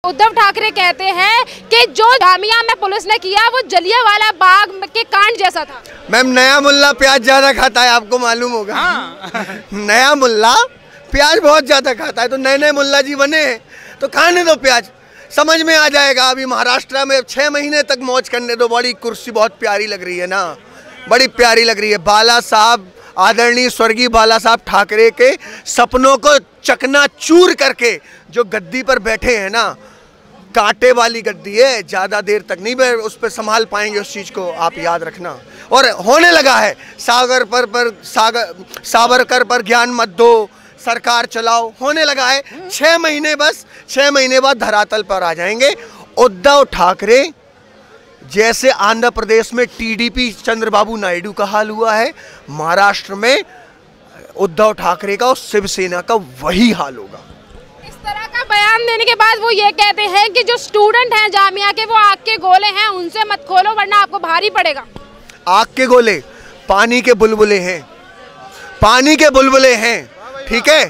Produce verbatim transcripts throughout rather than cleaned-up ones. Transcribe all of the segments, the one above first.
उद्धव ठाकरे कहते हैं कि जो जामिया में पुलिस ने किया वो जलियांवाला बाग के कांड जैसा था। मैम, नया मुल्ला प्याज ज्यादा खाता है, आपको मालूम होगा। हाँ। नया मुल्ला प्याज बहुत ज्यादा खाता है, तो नए नए मुल्ला जी बने हैं तो खाने दो प्याज, समझ में आ जाएगा। अभी महाराष्ट्र में छह महीने तक मौज करने दो। बड़ी कुर्सी बहुत प्यारी लग रही है ना, बड़ी प्यारी लग रही है। बाला साहब, आदरणीय स्वर्गीय बाला साहब ठाकरे के सपनों को चकनाचूर करके जो गद्दी पर बैठे हैं ना, कांटे वाली गद्दी है, ज़्यादा देर तक नहीं बैठ उस पर संभाल पाएंगे उस चीज़ को, आप याद रखना। और होने लगा है सागर पर पर सागर सावरकर पर ज्ञान मत दो, सरकार चलाओ, होने लगा है। छः महीने बस छः महीने बाद धरातल पर आ जाएंगे। उद्धव ठाकरे जैसे आंध्र प्रदेश में टीडीपी चंद्रबाबू नायडू का हाल हुआ है, महाराष्ट्र में उद्धव ठाकरे का और शिवसेना का वही हाल होगा। इस तरह का बयान देने के बाद वो ये कहते हैं कि जो स्टूडेंट हैं जामिया के वो आग के गोले हैं, उनसे मत खोलो वरना आपको भारी पड़ेगा। आग के गोले पानी के बुलबुले हैं, पानी के बुलबुले हैं, ठीक है।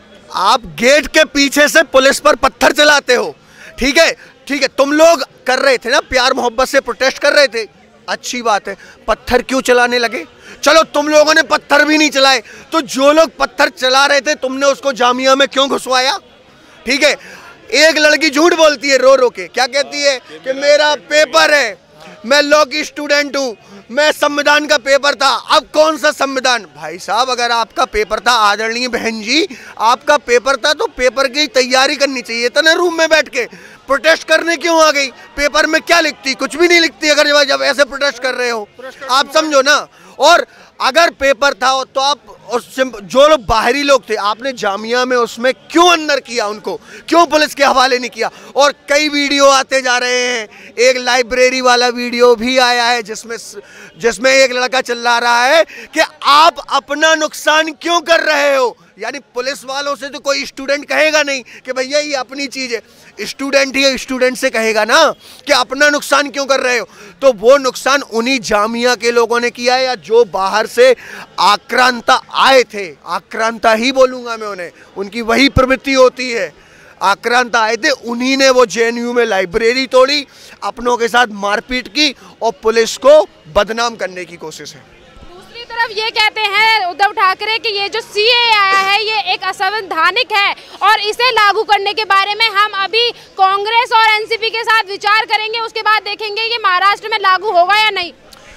आप गेट के पीछे से पुलिस पर पत्थर चलाते हो, ठीक है ठीक है। तुम लोग कर रहे थे ना, प्यार मोहब्बत से प्रोटेस्ट कर रहे थे, अच्छी बात है। पत्थर क्यों चलाने लगे? चलो तुम लोगों ने पत्थर भी नहीं चलाए, तो जो लोग पत्थर चला रहे थे तुमने उसको जामिया में क्यों घुसवाया? ठीक है। एक लड़की झूठ बोलती है रो रो के, क्या कहती है कि मेरा पेपर है, मैं लॉ की स्टूडेंट हूँ, मैं संविधान का पेपर था। अब कौन सा संविधान? भाई साहब, अगर आपका पेपर था, आदरणीय बहन जी, आपका पेपर था तो पेपर की तैयारी करनी चाहिए था ना, रूम में बैठ के। प्रोटेस्ट करने क्यों आ गई? पेपर में क्या लिखती? कुछ भी नहीं लिखती। अगर जब ऐसे प्रोटेस्ट कर रहे हो, आप समझो ना। और अगर पेपर था तो आप जो लोग बाहरी लोग थे, आपने जामिया में उसमें क्यों अंदर किया? उनको क्यों पुलिस के हवाले नहीं किया? और कई वीडियो आते जा रहे हैं, एक लाइब्रेरी वाला वीडियो भी आया है जिसमें जिसमें एक लड़का चिल्ला रहा है कि आप अपना नुकसान क्यों कर रहे हो। यानी पुलिस वालों से तो कोई स्टूडेंट कहेगा नहीं कि भैया ये अपनी चीज़ है, स्टूडेंट ही स्टूडेंट से कहेगा ना कि अपना नुकसान क्यों कर रहे हो। तो वो नुकसान उन्हीं जामिया के लोगों ने किया है, या जो बाहर से आक्रांता आए थे, आक्रांता ही बोलूँगा मैं उन्हें, उनकी वही प्रवृत्ति होती है। आक्रांता आए थे, उन्हीं ने वो जे एन यू में लाइब्रेरी तोड़ी, अपनों के साथ मारपीट की और पुलिस को बदनाम करने की कोशिश है। दूसरी तरफ ये कहते हैं उद्धव ठाकरे कि ये जो सी ए आया है ये एक असंवैधानिक है और इसे लागू करने के बारे में हम अभी कांग्रेस और एन सी पी के साथ विचार करेंगे, उसके बाद देखेंगे ये महाराष्ट्र में लागू होगा या नहीं।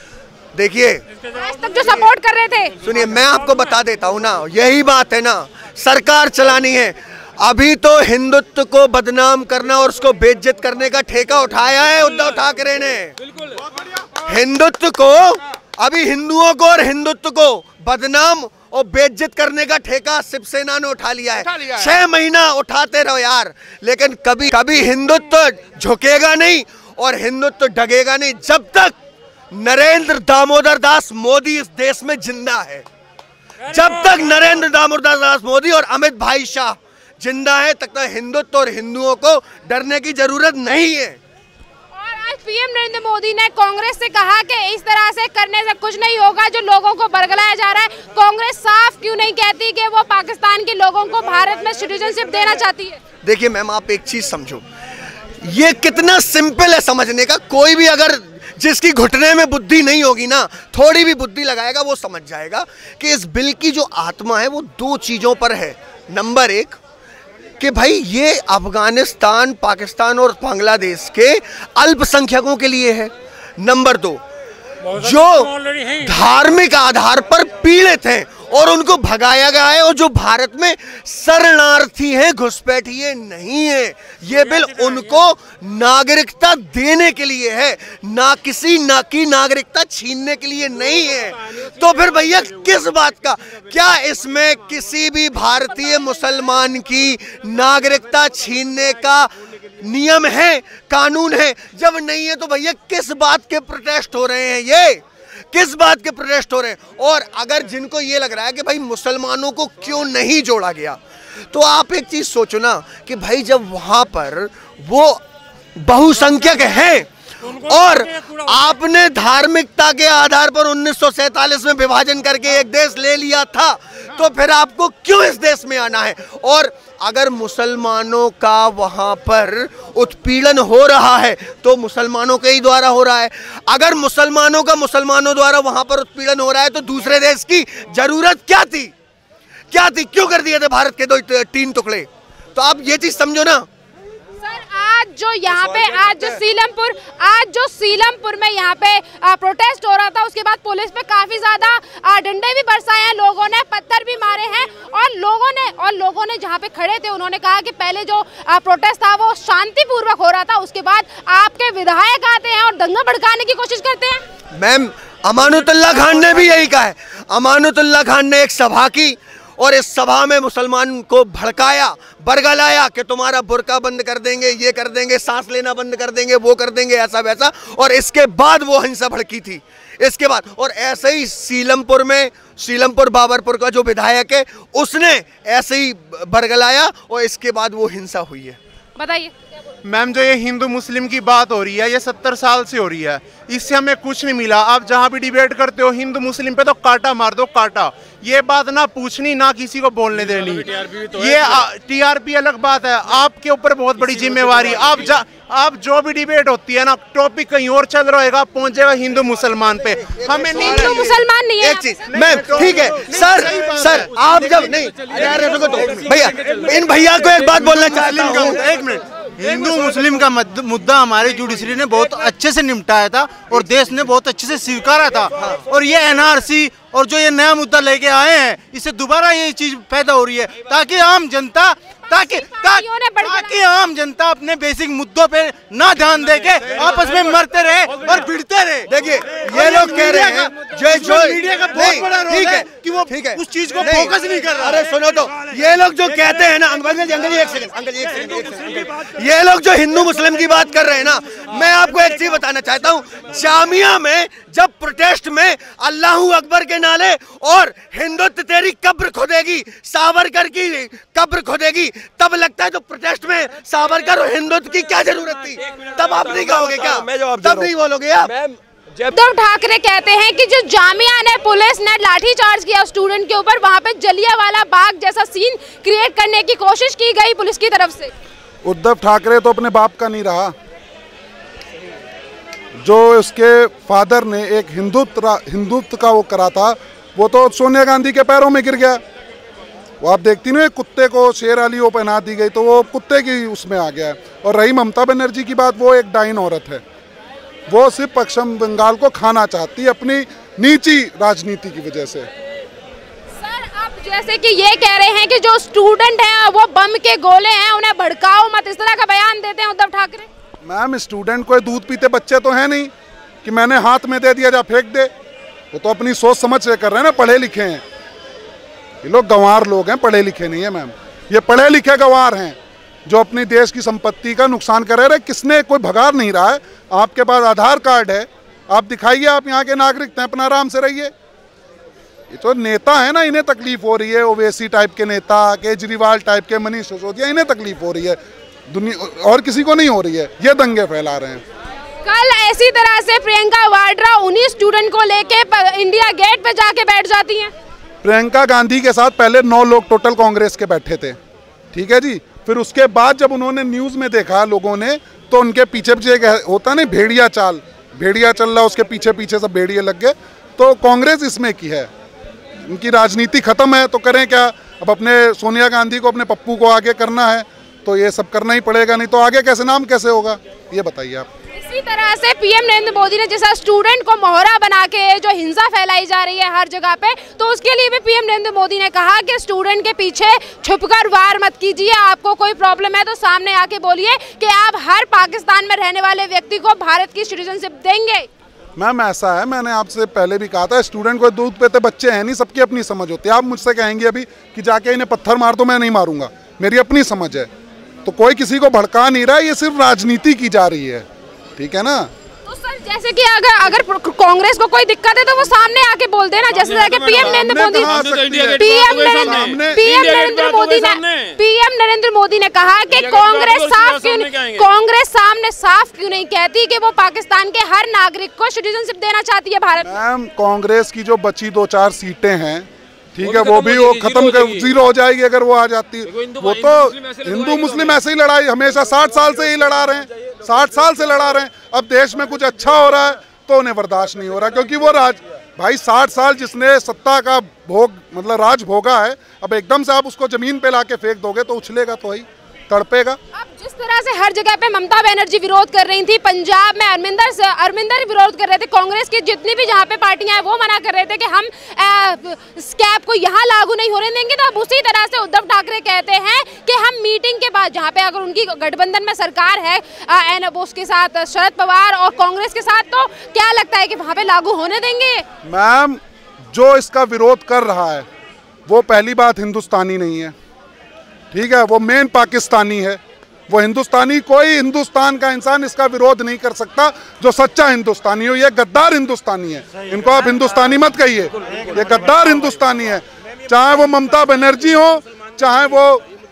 देखिए, आज तक जो सपोर्ट कर रहे थे, सुनिए मैं आपको बता देता हूँ ना, यही बात है ना, सरकार चलानी है। अभी तो हिंदुत्व को बदनाम करना और उसको बेइज्जत करने का ठेका उठाया है उद्धव ठाकरे ने। हिंदुत्व को, अभी हिंदुओं को और हिंदुत्व को बदनाम और बेइज्जत करने का ठेका शिवसेना ने उठा लिया है। छह महीना उठाते रहो यार, लेकिन कभी कभी हिंदुत्व झुकेगा नहीं और हिंदुत्व डगेगा नहीं जब तक नरेंद्र दामोदर दास मोदी इस देश में जिंदा है। जब तक नरेंद्र दामोदर दास मोदी और अमित भाई शाह जिंदा है, तक तक हिंदुत्व और हिंदुओं को डरने की जरूरत नहीं है। और आज पी एम नरेंद्र मोदी ने कांग्रेस से कहा कि इस तरह से करने से कुछ नहीं होगा जो लोगों को बरगलाया जा रहा है। कांग्रेस साफ क्यों नहीं कहती कि वो पाकिस्तान के लोगों को भारत में सिटीजनशिप देना चाहती है? देखिए मैम, आप एक चीज समझो, ये कितना सिंपल है समझने का। कोई भी अगर जिसकी घुटने में बुद्धि नहीं होगी ना, थोड़ी भी बुद्धि लगाएगा, वो समझ जाएगा कि इस बिल की जो आत्मा है वो दो चीजों पर है। नंबर एक कि भाई ये अफगानिस्तान, पाकिस्तान और बांग्लादेश के अल्पसंख्यकों के लिए है। नंबर दो, जो धार्मिक आधार पर पीड़ित हैं और उनको भगाया गया है और जो भारत में शरणार्थी हैं, घुसपैठिए नहीं है। ये बिल उनको नागरिकता देने के लिए है, ना किसी ना की नागरिकता छीनने के लिए नहीं है। तो फिर भैया किस बात का, क्या इसमें किसी भी भारतीय मुसलमान की नागरिकता छीनने का नियम है, कानून है? जब नहीं है तो भैया किस बात के प्रोटेस्ट हो रहे हैं? ये किस बात के प्रोटेस्ट हो रहे हैं? और अगर जिनको ये लग रहा है कि भाई मुसलमानों को क्यों नहीं जोड़ा गया, तो आप एक चीज सोचो ना कि भाई जब वहां पर वो बहुसंख्यक हैं और आपने धार्मिकता के आधार पर उन्नीस सौ सैतालीस में विभाजन करके एक देश ले लिया था, तो फिर आपको क्यों इस देश में आना है? और अगर मुसलमानों का वहां पर उत्पीड़न हो रहा है तो मुसलमानों के ही द्वारा हो रहा है। अगर मुसलमानों का मुसलमानों द्वारा वहां पर उत्पीड़न हो रहा है तो दूसरे देश की जरूरत क्या थी? क्या थी? क्यों कर दिए थे भारत के दो तीन टुकड़े? तो आप ये चीज समझो ना। सर आज जो यहाँ पे आज जो सीलमपुर आज जो सीलमपुर में यहाँ पे आ, प्रोटेस्ट हो रहा था, उसके बाद पुलिस पे काफी ज्यादा डंडे भी बरसाए हैं, लोगों ने पत्थर भी मारे हैं और लोगों ने और लोगों ने जहाँ पे खड़े थे उन्होंने कहा कि पहले जो आ, प्रोटेस्ट था वो शांतिपूर्वक हो रहा था, उसके बाद आपके विधायक आते हैं और दंगा भड़काने की कोशिश करते हैं। मैम अमानुतुल्लाह खान ने भी यही कहा है। अमानुतुल्लाह खान ने एक सभा की और इस सभा में मुसलमान को भड़काया, बरगलाया कि तुम्हारा बुर्का बंद कर देंगे, ये कर देंगे, सांस लेना बंद कर देंगे, वो कर देंगे, ऐसा वैसा। और इसके बाद वो हिंसा भड़की थी इसके बाद। और ऐसे ही सीलमपुर में सीलमपुर बाबरपुर का जो विधायक है उसने ऐसे ही बरगलाया और इसके बाद वो हिंसा हुई है। बताइए मैम, जो ये हिंदू मुस्लिम की बात हो रही है ये सत्तर साल से हो रही है, इससे हमें कुछ नहीं मिला। आप जहाँ भी डिबेट करते हो हिंदू मुस्लिम पे तो काटा मार दो, काटा। ये बात ना पूछनी ना किसी को बोलने देनी। ये टीआरपी अलग बात है, आपके ऊपर बहुत बड़ी जिम्मेवारी। आप जा आप जो भी डिबेट होती है ना, टॉपिक कहीं और चल रहा होगा, पहुंचेगा हिंदू मुसलमान पे। हमें हिंदू मुसलमान नहीं है। एक चीज मैम, ठीक है सर सर आप जब नहीं भैया, इन भैया को एक बात बोलना चाहता हूँ। एक मिनट, हिंदू मुस्लिम का मुद्दा हमारे जुडिशरी ने बहुत अच्छे से निपटाया था और देश ने बहुत अच्छे से स्वीकारा था। और ये एनआरसी और जो ये नया मुद्दा लेके आए हैं, इससे दोबारा ये चीज पैदा हो रही है ताकि आम जनता ताकि ताकि ताकि आम जनता अपने बेसिक मुद्दों पे ना ध्यान देके आपस में मरते रहे और भिड़ते रहे। देखिए ये लोग कह रहे हैं जो जो मीडिया का बहुत बड़ा रोल है कि वो उस चीज को फोकस नहीं कर रहा। अरे सुनो तो, ये लोग जो कहते हैं ना, अंकल जी अंकल जी एक सेकंड अंकल जी एक सेकंड एक सेकंड ये लोग जो हिंदू मुस्लिम की बात कर रहे हैं ना, मैं आपको एक चीज बताना चाहता हूँ। जामिया में जब प्रोटेस्ट में अल्लाहू अकबर के नाले और हिंदुत्व तेरी कब्र खोदेगी, सावरकर की कब्र खोदेगी, तब लगता है तो प्रोटेस्ट में सावरकर और हिंदुत्व की क्या जरूरत थी? तब आप नहीं कहोगे क्या? तब नहीं बोलोगे आप? उद्धव ठाकरे कहते हैं कि जो जामिया ने पुलिस ने लाठीचार्ज किया स्टूडेंट के ऊपर, वहां पे जलियांवाला बाग जैसा सीन क्रिएट करने की कोशिश की गई पुलिस की तरफ से। उद्धव ठाकरे तो अपने बाप का नहीं रहा। जो उसके फादर ने एक हिंदुत्व हिंदुत्व का वो करा था, वो तो सोनिया गांधी के पैरों में गिर गया। वो आप देखती ना, कुत्ते को शेर वाली वो पहना दी गई तो वो कुत्ते की उसमें आ गया। और रही ममता बनर्जी की बात, वो एक डाइन औरत है, वो सिर्फ पश्चिम बंगाल को खाना चाहती है अपनी नीची राजनीति की वजह से। सर अब जैसे कि ये कह रहे हैं कि जो स्टूडेंट हैं वो बम के गोले हैं, उन्हें भड़काओ मत, इस तरह का बयान देते हैं उद्धव ठाकरे। मैम, स्टूडेंट कोई दूध पीते बच्चे तो है नहीं कि मैंने हाथ में दे दिया जा फेंक दे। वो तो अपनी सोच समझ से कर रहे हैं ना, पढ़े लिखे हैं ये लोग। गंवार लोग हैं, पढ़े लिखे नहीं है मैम। ये पढ़े लिखे गंवार हैं जो अपनी देश की संपत्ति का नुकसान कर रहे हैं। किसने कोई भगार नहीं रहा है। आपके पास आधार कार्ड है, आप दिखाइए आप यहाँ के नागरिक हैं, अपना आराम से रहिए। ये तो नेता है ना, इन्हें तकलीफ हो रही है। ओवैसी टाइप के नेता, केजरीवाल टाइप के, मनीष सिसोदिया, इन्हें तकलीफ हो रही है, दुनिया और किसी को नहीं हो रही है। ये दंगे फैला रहे हैं। कल ऐसी तरह से प्रियंका वाड्रा उन्हीं स्टूडेंट को लेके इंडिया गेट पे जाके बैठ जाती हैं। प्रियंका गांधी के साथ पहले नौ लोग टोटल कांग्रेस के बैठे थे, ठीक है जी। फिर उसके बाद जब उन्होंने न्यूज़ में देखा लोगों ने, तो उनके पीछे पीछे होता नहीं भेड़िया चाल, भेड़िया चल रहा, उसके पीछे पीछे सब भेड़िए लग गए। तो कांग्रेस इसमें की है, उनकी राजनीति खत्म है। तो करें क्या? अब अपने सोनिया गांधी को, अपने पप्पू को आगे करना है तो ये सब करना ही पड़ेगा, नहीं तो आगे कैसे नाम कैसे होगा, ये बताइए आप। इसी तरह से पीएम नरेंद्र मोदी ने जैसा स्टूडेंट को मोहरा बना के जो हिंसा फैलाई जा रही है हर जगह पे, तो उसके लिए भी पीएम नरेंद्र मोदी ने कहा कि स्टूडेंट के पीछे छुपकर वार मत कीजिए, आपको कोई प्रॉब्लम है तो सामने आके बोलिए कि आप हर पाकिस्तान में रहने वाले व्यक्ति को भारत की सिटीजनशिप देंगे। मैम ऐसा है, मैंने आपसे पहले भी कहा था, स्टूडेंट को दूध पीते बच्चे हैं नहीं, सबकी अपनी समझ होती है। आप मुझसे कहेंगे अभी कि जाके इन्हें पत्थर मार दो, मैं नहीं मारूंगा, मेरी अपनी समझ है। तो कोई किसी को भड़का नहीं रहा, ये सिर्फ राजनीति की जा रही है, ठीक है ना। तो सर जैसे कि अगर अगर कांग्रेस को कोई दिक्कत है तो वो सामने आके बोल देना, जैसे कि PM Narendra Modi PM Narendra PM Narendra Modi ने पीएम नरेंद्र मोदी ने कहा कि कांग्रेस साफ क्यों नहीं कांग्रेस सामने साफ क्यों नहीं कहती कि वो पाकिस्तान के हर नागरिक को सिटीजनशिप देना चाहती है भारत। मैम, कांग्रेस की जो बची दो चार सीटें हैं, ठीक है, वो भी वो खत्म कर जीरो हो जाएगी अगर वो आ जाती है। वो तो हिंदू मुस्लिम ऐसे ही लड़ाई हमेशा साठ साल से ही लड़ा रहे हैं, साठ साल से लड़ा रहे हैं। अब देश में कुछ अच्छा हो रहा है तो उन्हें बर्दाश्त नहीं हो रहा, क्योंकि वो राज भाई साठ साल जिसने सत्ता का भोग मतलब राज भोगा है, अब एकदम से आप उसको जमीन पे लाके फेंक दोगे तो उछलेगा तो ही, तड़पेगा। अब जिस तरह से हर जगह पे ममता बनर्जी विरोध कर रही थी, पंजाब में अरविंदर अरविंदर विरोध कर रहे थे, कांग्रेस की जितनी भी जहाँ पे पार्टियां हैं वो मना कर रहे थे कि हम स्कैब को यहाँ लागू नहीं होने देंगे। तो अब उसी तरह से उद्धव ठाकरे कहते हैं कि हम मीटिंग के बाद, जहाँ पे अगर उनकी गठबंधन में सरकार है एंड उसके साथ शरद पवार और कांग्रेस के साथ, तो क्या लगता है कि वहाँ पे लागू होने देंगे? मैम, जो इसका विरोध कर रहा है वो पहली बात हिंदुस्तानी नहीं है, ठीक है, वो मेन पाकिस्तानी है। वो हिंदुस्तानी, कोई हिंदुस्तान का इंसान इसका विरोध नहीं कर सकता जो सच्चा हिंदुस्तानी हो। ये गद्दार हिंदुस्तानी है, इनको आप हिंदुस्तानी मत कहिए, ये गद्दार हिंदुस्तानी है। चाहे वो ममता बनर्जी हो, चाहे वो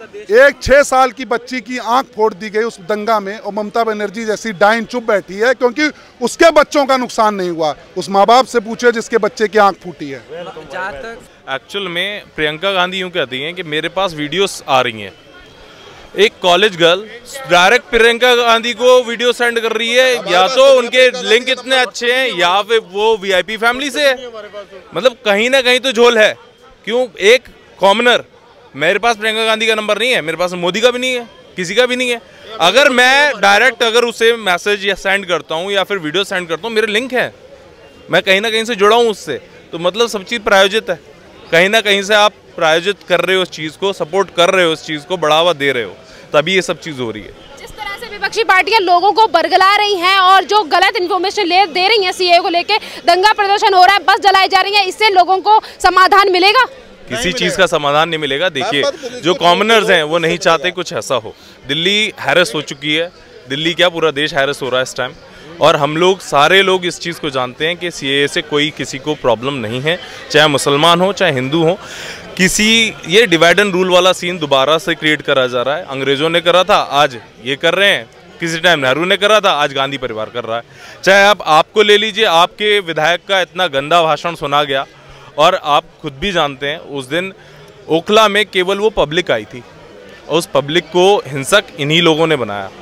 एक छह साल की बच्ची की आंख फोड़ दी गई उस दंगा में, और ममता बनर्जी जैसी डाइन चुप बैठी है क्योंकि उसके बच्चों का नुकसान नहीं हुआ। उस माँ बाप से पूछे जिसके बच्चे की आंख फूटी है। एक्चुअल में प्रियंका गांधी यूं कहती हैं कि मेरे पास वीडियोस आ रही हैं। एक college girl direct Priyanka Gandhi को वीडियो सेंड कर रही है, या तो उनके लिंक इतने अच्छे हैं या फिर वो वीआईपी फैमिली से है। मतलब कहीं ना कहीं तो झोल है। क्यों? एक कॉमनर, मेरे पास प्रियंका गांधी का नंबर नहीं है, मेरे पास मोदी का भी नहीं है, किसी का भी नहीं है। अगर मैं डायरेक्ट अगर उसे मैसेज या सेंड करता हूँ या फिर वीडियो सेंड करता हूँ, मेरे लिंक है, मैं कहीं ना कहीं से जुड़ा हूँ उससे, तो मतलब सब चीज़ प्रायोजित है। कहीं ना कहीं से आप प्रायोजित कर रहे हो उस चीज़ को, सपोर्ट कर रहे हो उस चीज़ को, बढ़ावा दे रहे हो, तभी ये सब चीज़ हो रही है। जिस तरह से विपक्षी पार्टियां लोगों को बरगला रही हैं और जो गलत इन्फॉर्मेशन ले दे रही हैं, सीए को लेके दंगा प्रदर्शन हो रहा है, बस जलाई जा रही है, इससे लोगों को समाधान मिलेगा? किसी चीज़ का समाधान नहीं मिलेगा। देखिए, जो कॉमनर्स हैं वो नहीं चाहते कुछ ऐसा हो। दिल्ली हैरेस हो चुकी है, दिल्ली क्या पूरा देश हैरेस हो रहा है इस टाइम, और हम लोग सारे लोग इस चीज़ को जानते हैं कि सीएए से कोई किसी को प्रॉब्लम नहीं है, चाहे मुसलमान हो चाहे हिंदू हो। किसी ये डिवाइड एंड रूल वाला सीन दोबारा से क्रिएट करा जा रहा है। अंग्रेज़ों ने करा था, आज ये कर रहे हैं, किसी टाइम नेहरू ने करा था, आज गांधी परिवार कर रहा है। चाहे आप आपको ले लीजिए, आपके विधायक का इतना गंदा भाषण सुना गया, और आप खुद भी जानते हैं उस दिन ओखला में केवल वो पब्लिक आई थी, और उस पब्लिक को हिंसक इन्हीं लोगों ने बनाया।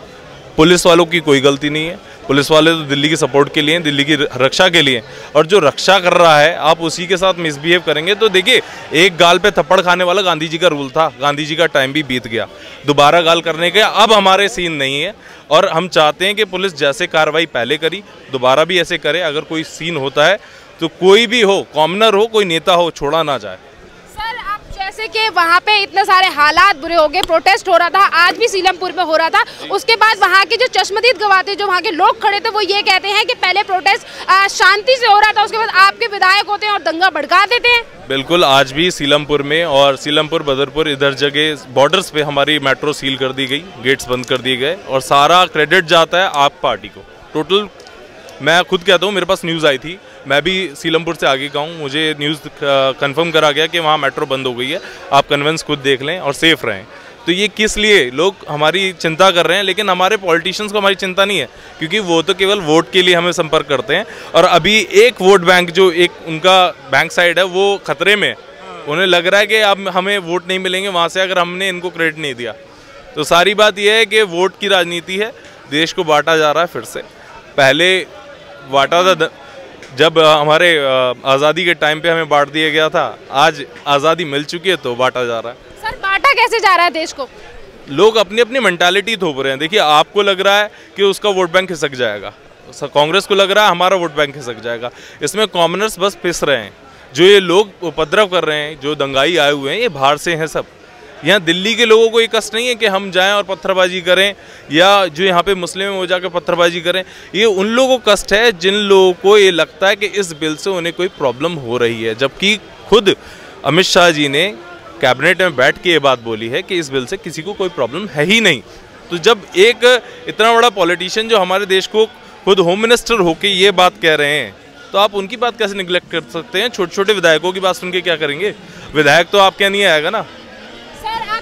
पुलिस वालों की कोई गलती नहीं है, पुलिस वाले तो दिल्ली की सपोर्ट के लिए, दिल्ली की रक्षा के लिए, और जो रक्षा कर रहा है आप उसी के साथ मिसबिहेव करेंगे तो देखिए, एक गाल पे थप्पड़ खाने वाला गांधी जी का रूल था, गांधी जी का टाइम भी बीत गया, दोबारा गाल करने के अब हमारे सीन नहीं है। और हम चाहते हैं कि पुलिस जैसे कार्रवाई पहले करी दोबारा भी ऐसे करे। अगर कोई सीन होता है तो कोई भी हो, कॉमनर हो, कोई नेता हो, छोड़ा ना जाए। सर, आप जैसे कि वहाँ पे इतने सारे हालात बुरे हो गए, प्रोटेस्ट हो रहा था, आज भी सीलमपुर में हो रहा था, उसके बाद वहाँ के जो चश्मदीद गवाते, जो वहाँ के लोग खड़े थे, वो ये कहते हैं कि पहले प्रोटेस्ट शांति से हो रहा था, उसके बाद आपके विधायक होते हैं और दंगा भड़का देते हैं। बिल्कुल, आज भी सीलमपुर में और सीलमपुर बदरपुर इधर जगह बॉर्डर्स पे हमारी मेट्रो सील कर दी गई, गेट्स बंद कर दिए गए, और सारा क्रेडिट जाता है आप पार्टी को। टोटल मैं खुद कहता हूँ, मेरे पास न्यूज़ आई थी, मैं भी सीलमपुर से आगे का हूँ, मुझे न्यूज़ कंफर्म करा गया कि वहाँ मेट्रो बंद हो गई है, आप कन्वेंस खुद देख लें और सेफ रहें। तो ये किस लिए लोग हमारी चिंता कर रहे हैं, लेकिन हमारे पॉलिटिशियंस को हमारी चिंता नहीं है, क्योंकि वो तो केवल वोट के लिए हमें संपर्क करते हैं। और अभी एक वोट बैंक जो एक उनका बैंक साइड है वो खतरे में, उन्हें लग रहा है कि अब हमें वोट नहीं मिलेंगे वहाँ से अगर हमने इनको क्रेडिट नहीं दिया। तो सारी बात यह है कि वोट की राजनीति है, देश को बांटा जा रहा है फिर से। पहले बांटा था जब हमारे आज़ादी के टाइम पे हमें बांट दिया गया था, आज आज़ादी मिल चुकी है तो बांटा जा रहा है। सर, बांटा कैसे जा रहा है देश को? लोग अपनी अपनी मेंटालिटी थोप रहे हैं। देखिए, आपको लग रहा है कि उसका वोट बैंक खिसक जाएगा, कांग्रेस को लग रहा है हमारा वोट बैंक खिसक जाएगा। इसमें कॉमनर्स बस पिस रहे हैं। जो ये लोग उपद्रव कर रहे हैं, जो दंगाई आए हुए हैं, ये बाहर से हैं सब। यहाँ दिल्ली के लोगों को ये कष्ट नहीं है कि हम जाएं और पत्थरबाजी करें, या जो यहाँ पे मुस्लिम हैं वो जाकर पत्थरबाजी करें। ये उन लोगों को कष्ट है जिन लोगों को ये लगता है कि इस बिल से उन्हें कोई प्रॉब्लम हो रही है, जबकि खुद अमित शाह जी ने कैबिनेट में बैठ के ये बात बोली है कि इस बिल से किसी को कोई प्रॉब्लम है ही नहीं। तो जब एक इतना बड़ा पॉलिटिशियन जो हमारे देश को खुद होम मिनिस्टर होके ये बात कह रहे हैं, तो आप उनकी बात कैसे निगलेक्ट कर सकते हैं? छोटे छोटे विधायकों की बात सुन के क्या करेंगे? विधायक तो आपके यहाँ नहीं आएगा ना। सर, आप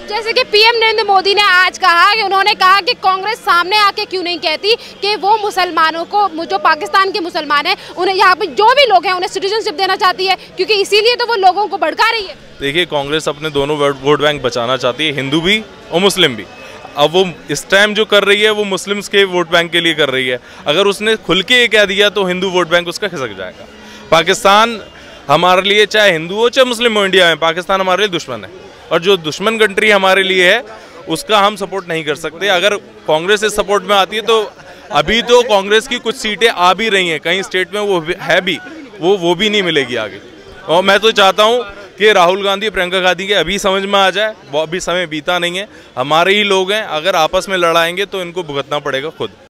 अब जैसे कि पीएम नरेंद्र मोदी ने आज कहा कि उन्होंने कहा कि कांग्रेस सामने आके क्यों नहीं कहती कि वो मुसलमानों को, जो पाकिस्तान के मुसलमान हैं, उन्हें यहाँ पे जो भी लोग हैं उन्हें सिटीजनशिप देना चाहती है, क्योंकि इसीलिए तो वो लोगों को भड़का रही है। देखिए, कांग्रेस अपने दोनों वोट बैंक बचाना चाहती है, हिंदू भी और मुस्लिम भी। अब वो इस टाइम जो कर रही है वो मुस्लिम्स के वोट बैंक के लिए कर रही है। अगर उसने खुल के ये कह दिया तो हिंदू वोट बैंक उसका खिसक जाएगा। पाकिस्तान हमारे लिए, चाहे हिंदू हो चाहे मुस्लिम हो, इंडिया में पाकिस्तान हमारे लिए दुश्मन है, और जो दुश्मन कंट्री हमारे लिए है उसका हम सपोर्ट नहीं कर सकते। अगर कांग्रेस इस सपोर्ट में आती है तो अभी तो कांग्रेस की कुछ सीटें आ भी रही हैं, कई स्टेट में वो है भी, वो वो भी नहीं मिलेगी आगे। और मैं तो चाहता हूँ कि राहुल गांधी, प्रियंका गांधी के अभी समझ में आ जाए, वो अभी समय बीता नहीं है, हमारे ही लोग हैं, अगर आपस में लड़ाएंगे तो इनको भुगतना पड़ेगा खुद।